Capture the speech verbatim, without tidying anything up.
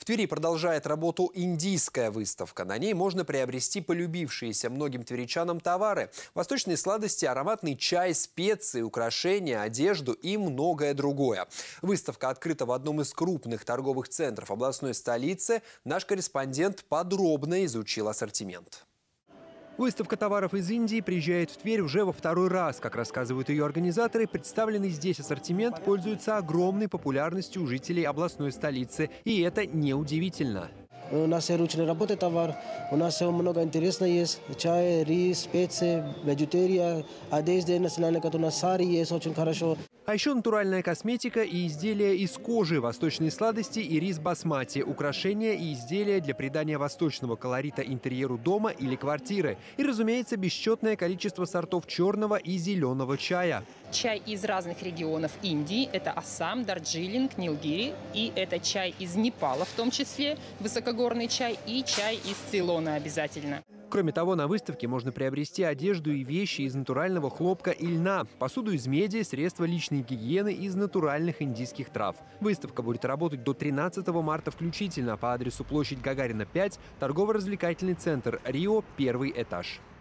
Твери продолжает работу индийская выставка. На ней можно приобрести полюбившиеся многим тверичанам товары. Восточные сладости, ароматный чай, специи, украшения, одежду и многое другое. Выставка открыта в одном из крупных торговых центров областной столицы. Наш корреспондент подробно изучил ассортимент. Выставка товаров из Индии приезжает в Тверь уже во второй раз. Как рассказывают ее организаторы, представленный здесь ассортимент пользуется огромной популярностью у жителей областной столицы. И это неудивительно. У нас ручной работы товар, у нас много интересного есть. Чай, рис, специи, бижутерия, одежда национальная, которая у нас сари есть, очень хорошо. А еще натуральная косметика и изделия из кожи, восточные сладости и рис басмати, украшения и изделия для придания восточного колорита интерьеру дома или квартиры. И, разумеется, бесчетное количество сортов черного и зеленого чая. Чай из разных регионов Индии – это Ассам, Дарджилинг, Нилгири. И это чай из Непала в том числе, высокогорный чай, и чай из Цейлона обязательно. Кроме того, на выставке можно приобрести одежду и вещи из натурального хлопка и льна, посуду из меди, средства личной гигиены из натуральных индийских трав. Выставка будет работать до тринадцатого марта включительно по адресу площадь Гагарина, пять, торгово-развлекательный центр «Рио», первый этаж.